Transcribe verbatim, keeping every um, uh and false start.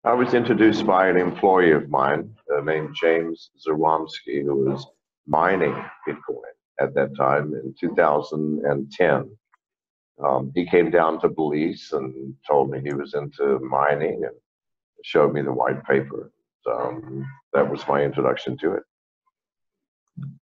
I was introduced by an employee of mine uh, named James Zaromsky, who was mining Bitcoin at that time in two thousand ten. Um, he came down to Belize and told me he was into mining and showed me the white paper. So um, that was my introduction to it.